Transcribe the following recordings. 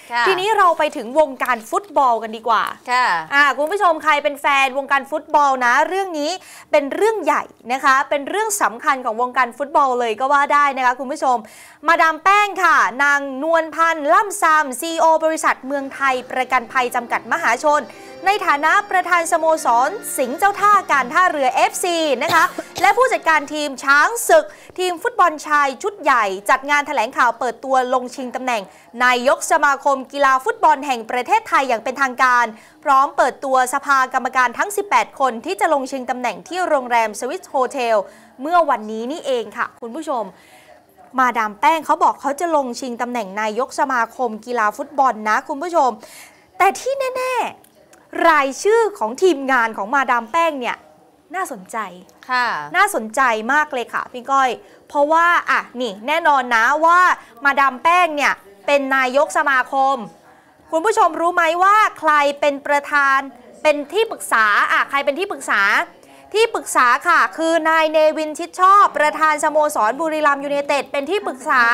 ทีนี้เราไปถึงวงการฟุตบอลกันดีกว่าคุณผู้ชมใครเป็นแฟนวงการฟุตบอลนะเรื่องนี้เป็นเรื่องใหญ่นะคะเป็นเรื่องสำคัญของวงการฟุตบอลเลยก็ว่าได้นะคะคุณผู้ชมมาดามแป้งค่ะนางนวลพันธ์ล่ำซำ CEO บริษัทเมืองไทยประกันภัยจำกัดมหาชนในฐานะประธานสโมสรสิงห์เจ้าท่าการท่าเรือ FC นะคะและผู้จัดการทีมช้างศึกทีมฟุตบอลชายชุดใหญ่จัดงานแถลงข่าวเปิดตัวลงชิงตำแหน่งนายกสมาคมกีฬาฟุตบอลแห่งประเทศไทยอย่างเป็นทางการพร้อมเปิดตัวสภากรรมการทั้ง18คนที่จะลงชิงตำแหน่งที่โรงแรมสวิสโฮเทลเมื่อวันนี้นี่เองค่ะคุณผู้ชมมาดามแป้งเขาบอกเขาจะลงชิงตำแหน่งนายกสมาคมกีฬาฟุตบอลนะคุณผู้ชมแต่ที่แน่ๆรายชื่อของทีมงานของมาดามแป้งเนี่ยน่าสนใจค่ะน่าสนใจมากเลยค่ะพี่ก้อยเพราะว่านี่แน่นอนนะว่ามาดามแป้งเนี่ยเป็นนายกสมาคมคุณผู้ชมรู้ไหมว่าใครเป็นประธานเป็นที่ปรึกษาใครเป็นที่ปรึกษาค่ะคือนายเนวินชิดชอบประธานสโมสรบุรีรัมย์ยูไนเต็ดเป็นที่ปรึกษา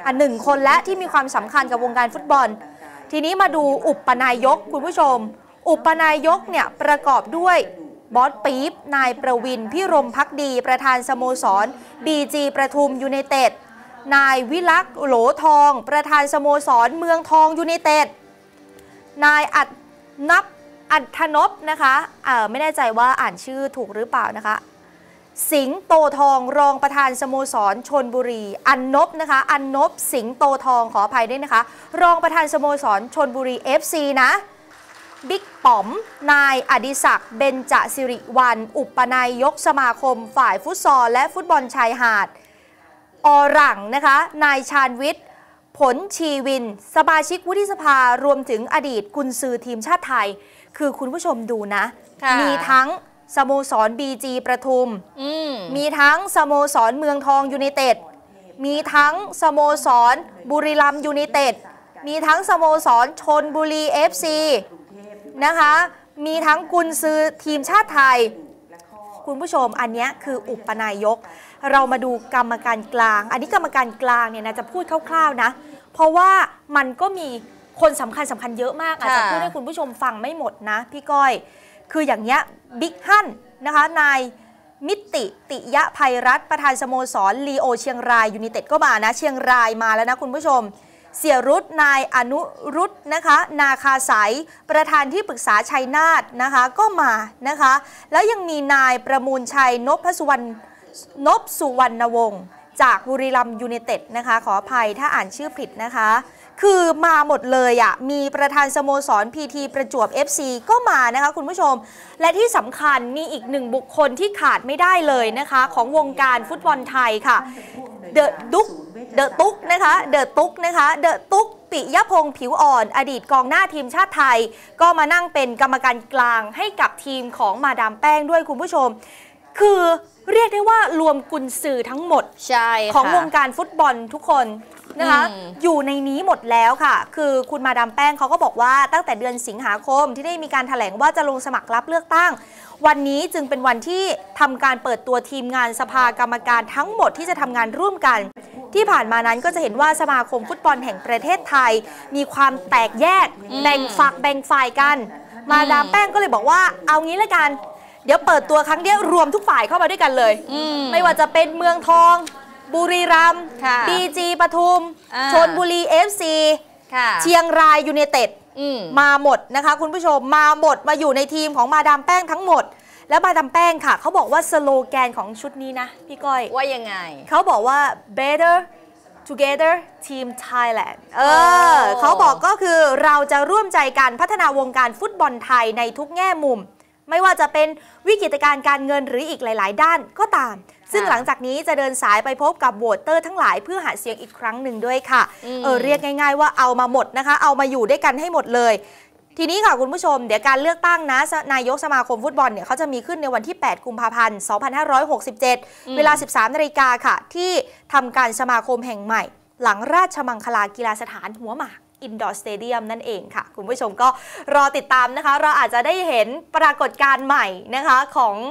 1 คนและที่มีความสำคัญกับวงการฟุตบอลทีนี้มาดูอุปนายกคุณผู้ชมอุปนายกเนี่ยประกอบด้วยบอสปี๊บนายประวินพิรมภักดีประธานสโมสร BG ประทุมยูไนเต็ดนายวิลักษ์โหลทองประธานสโมสรเมืองทองยูไนเต็ดนายอัธนพนะคะไม่แน่ใจว่าอ่านชื่อถูกหรือเปล่านะคะสิงห์โตทองรองประธานสโมสรชลบุรีอันนพนะคะอันนพสิงห์โตทองขออภัยด้วยนะคะรองประธานสโมสรชลบุรี FC นะบิ๊กป๋อมนายอดิศักดิ์เบญจสิริวัลย์อุปนายกสมาคมฝ่ายฟุตซอลและฟุตบอลชายหาดอรังนะคะนายชาญวิทย์ผลชีวินสมาชิกวุฒิสภารวมถึงอดีตกุนซือทีมชาติไทยคือคุณผู้ชมดูนะมีทั้งสโมสร BG ประทุมมีทั้งสโมสรเมืองทองยูไนเต็ดมีทั้งสโมสรบุรีรัมย์ยูไนเต็ดมีทั้งสโมสรชลบุรี FC นะคะมีทั้งกุนซือทีมชาติไทยคุณผู้ชมอันนี้คืออุปนายกเรามาดูกรรมการกลางอันนี้กรรมการกลางเนี่ยนะจะพูดคร่าวๆนะเพราะว่ามันก็มีคนสำคัญเยอะมากอาจจะพูดให้คุณผู้ชมฟังไม่หมดนะพี่ก้อยคืออย่างเงี้ยบิ๊กฮั่นนะคะนายมิติยะภัยรัตน์ประธานสโมสรลีโอเชียงรายยูไนเต็ดก็มานะเชียงรายมาแล้วนะคุณผู้ชมเสี่ยรุตนายอนุรุตนะคะนาคาสายประธานที่ปรึกษาชัยนาทนะคะก็มานะคะแล้วยังมีนายประมูลชัยนพสุวรรณวงศ์จากบุรีรัมย์ยูไนเต็ดนะคะขออภัยถ้าอ่านชื่อผิดนะคะคือมาหมดเลยมีประธานสโมสร PT ประจวบ FC ก็มานะคะคุณผู้ชมและที่สำคัญมีอีก1 บุคคลที่ขาดไม่ได้เลยนะคะของวงการฟุตบอลไทยค่ะเดอะตุ๊กนะคะเดอะตุ๊กปิยพงษ์ผิวอ่อนอดีตกองหน้าทีมชาติไทยก็มานั่งเป็นกรรมการกลางให้กับทีมของมาดามแป้งด้วยคุณผู้ชมคือเรียกได้ว่ารวมกุนซือทั้งหมดของวงการฟุตบอลทุกคนนะคะอยู่ในนี้หมดแล้วค่ะคือคุณมาดามแป้งเขาก็บอกว่าตั้งแต่เดือนสิงหาคมที่ได้มีการแถลงว่าจะลงสมัครรับเลือกตั้งวันนี้จึงเป็นวันที่ทำการเปิดตัวทีมงานสภากรรมการทั้งหมดที่จะทำงานร่วมกันที่ผ่านมานั้นก็จะเห็นว่าสมาคมฟุตบอลแห่งประเทศไทยมีความแตกแยกแบ่งฝักแบ่งฝ่ายกันมาดามแป้งก็เลยบอกว่าเอางี้ละกันเดี๋ยวเปิดตัวครั้งเดียวรวมทุกฝ่ายเข้ามาด้วยกันเลยไม่ว่าจะเป็นเมืองทองบุรีรัมย์ BG ปทุมชลบุรี FC เชียงรายยูไนเต็ดมาหมดนะคะคุณผู้ชมมาหมดมาอยู่ในทีมของมาดามแป้งทั้งหมดแล้วมาดามแป้งค่ะเขาบอกว่าสโลแกนของชุดนี้นะพี่ก้อยว่ายังไงเขาบอกว่า better together team Thailand เขาบอกก็คือเราจะร่วมใจกันพัฒนาวงการฟุตบอลไทยในทุกแง่มุมไม่ว่าจะเป็นวิกฤตการณ์การเงินหรืออีกหลายๆด้านก็ตามซึ่งหลังจากนี้จะเดินสายไปพบกับโหวตเตอร์ทั้งหลายเพื่อหาเสียงอีกครั้งหนึ่งด้วยค่ะเรียกง่ายๆว่าเอามาหมดนะคะเอามาอยู่ด้วยกันให้หมดเลยทีนี้ค่ะคุณผู้ชมเดี๋ยวการเลือกตั้งนะนายกสมาคมฟุตบอลเนี่ยเขาจะมีขึ้นในวันที่8 กุมภาพันธ์ 2567 เวลา 13 นาฬิกาค่ะที่ทำการสมาคมแห่งใหม่หลังราชมังคลากีฬาสถานหัวหมากอินดอร์สเตเดียมนั่นเองค่ะคุณผู้ชมก็รอติดตามนะคะเราอาจจะได้เห็นปรากฏการณ์ใหม่นะคะของ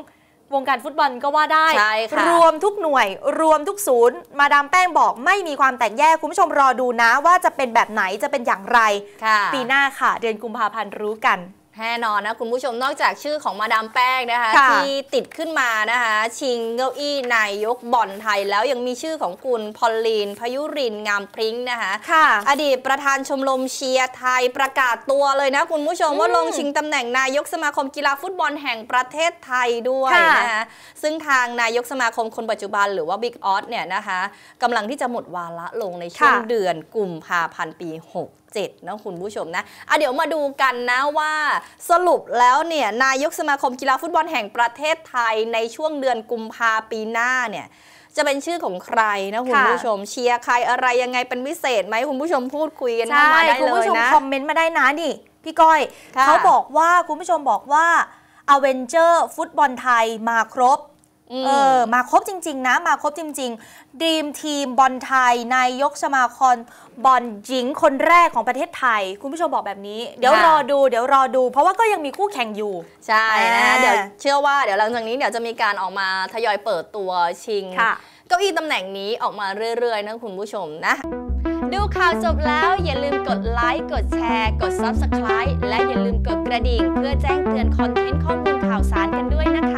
วงการฟุตบอลก็ว่าได้รวมทุกหน่วยรวมทุกศูนย์มาดามแป้งบอกไม่มีความแตกแยกคุณผู้ชมรอดูนะว่าจะเป็นแบบไหนจะเป็นอย่างไรปีหน้าค่ะเดือนกุมภาพันธ์รู้กันแน่นอนนะคุณผู้ชมนอกจากชื่อของมาดามแป้งนะคะที่ติดขึ้นมานะคะชิงเก้าอี้นายกบอลไทยแล้วยังมีชื่อของคุณพอลลีนพยุรินทร์งามพริ้งนะคะอดีตประธานชมรมเชียร์ไทยประกาศตัวเลยนะคุณผู้ชมว่าลงชิงตำแหน่งนายกสมาคมกีฬาฟุตบอลแห่งประเทศไทยด้วยนะคะซึ่งทางนายกสมาคมคนปัจจุบันหรือว่าบิ๊กออสเนี่ยนะคะกำลังที่จะหมดวาระลงในช่วงเดือนกุมภาพันธ์ปี67นะคุณผู้ชมนะเดี๋ยวมาดูกันนะว่าสรุปแล้วเนี่ยนายกสมาคมกีฬาฟุตบอลแห่งประเทศไทยในช่วงเดือนกุมภาปีหน้าเนี่ยจะเป็นชื่อของใครนะคุณผู้ชมเชียร์ใครอะไรยังไงเป็นพิเศษไหมคุณผู้ชมพูดคุยกันเข้ามาได้เลยนะคุณผู้ชมคอมเมนต์มาได้นะดิพี่ก้อยเขาบอกว่าคุณผู้ชมบอกว่าอเวนเจอร์ฟุตบอลไทยมาครบมาครบจริงๆนะมาครบจริงๆดีมทีมบอลไทยนายกสมาคมบอลหญิงคนแรกของประเทศไทยคุณผู้ชมบอกแบบนี้เดี๋ยวรอดูเพราะว่าก็ยังมีคู่แข่งอยู่ใช่นะเดี๋ยวเชื่อว่าเดี๋ยวหลังจากนี้เดี๋ยวจะมีการออกมาทยอยเปิดตัวชิงเก้าอี้ตำแหน่งนี้ออกมาเรื่อยๆนะคุณผู้ชมนะดูข่าวจบแล้วอย่าลืมกดไลค์กดแชร์กด Subscribe และอย่าลืมกดกระดิ่งเพื่อแจ้งเตือนคอนเทนต์ข้อมูลข่าวสารกันด้วยนะคะ